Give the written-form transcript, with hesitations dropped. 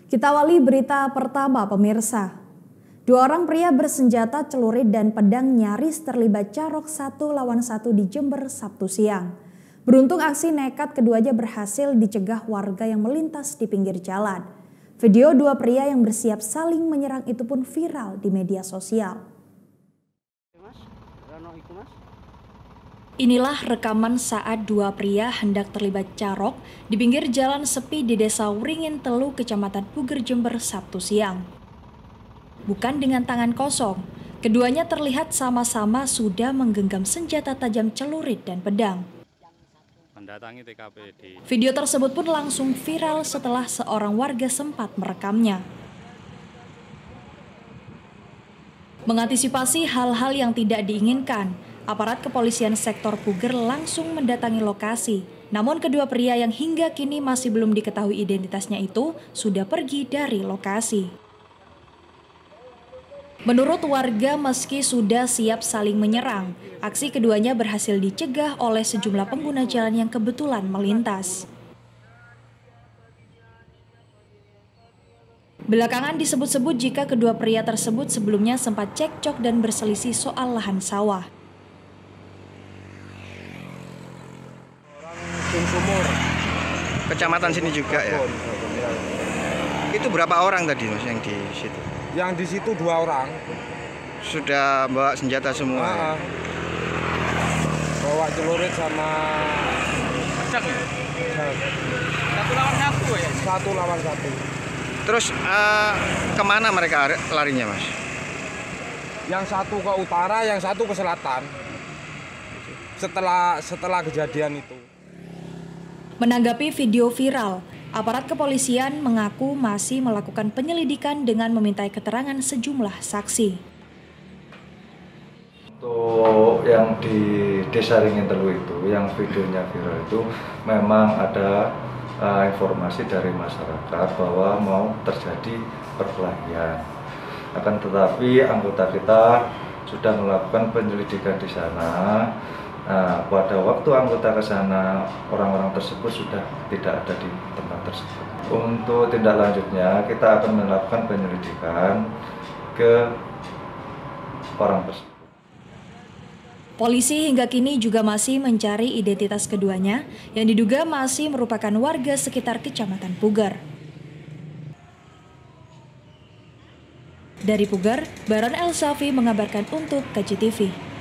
Kita awali berita pertama, pemirsa. Dua orang pria bersenjata celurit dan pedang nyaris terlibat carok 1-1 di Jember Sabtu siang. Beruntung aksi nekat keduanya berhasil dicegah warga yang melintas di pinggir jalan. Video dua pria yang bersiap saling menyerang itu pun viral di media sosial. Inilah rekaman saat dua pria hendak terlibat carok di pinggir jalan sepi di Desa Wringin Telu, Kecamatan Puger, Jember, Sabtu siang. Bukan dengan tangan kosong, keduanya terlihat sama-sama sudah menggenggam senjata tajam celurit dan pedang. Mendatangi TKP di... Video tersebut pun langsung viral setelah seorang warga sempat merekamnya. Mengantisipasi hal-hal yang tidak diinginkan, aparat kepolisian sektor Puger langsung mendatangi lokasi. Namun kedua pria yang hingga kini masih belum diketahui identitasnya itu sudah pergi dari lokasi. Menurut warga, meski sudah siap saling menyerang, aksi keduanya berhasil dicegah oleh sejumlah pengguna jalan yang kebetulan melintas. Belakangan disebut-sebut jika kedua pria tersebut sebelumnya sempat cekcok dan berselisih soal lahan sawah. Sumur, Kecamatan sini juga ya. Itu berapa orang tadi Mas yang di situ? Yang di situ 2 orang. Sudah bawa senjata semua. Bawa celurit sama Pedang ya? 1-1 ya? 1-1. Terus kemana mereka larinya Mas? Yang satu ke utara, yang satu ke selatan. Setelah kejadian itu. Menanggapi video viral, aparat kepolisian mengaku masih melakukan penyelidikan dengan memintai keterangan sejumlah saksi. Untuk yang di Desa Wringin Telu itu, yang videonya viral itu, memang ada informasi dari masyarakat bahwa mau terjadi perkelahian. Akan tetapi anggota kita sudah melakukan penyelidikan di sana. Nah, pada waktu anggota ke sana, orang-orang tersebut sudah tidak ada di tempat tersebut. Untuk tindak lanjutnya, kita akan melakukan penyelidikan ke orang tersebut. Polisi hingga kini juga masih mencari identitas keduanya yang diduga masih merupakan warga sekitar Kecamatan Puger. Dari Puger, Baron El Safi mengabarkan untuk KCTV.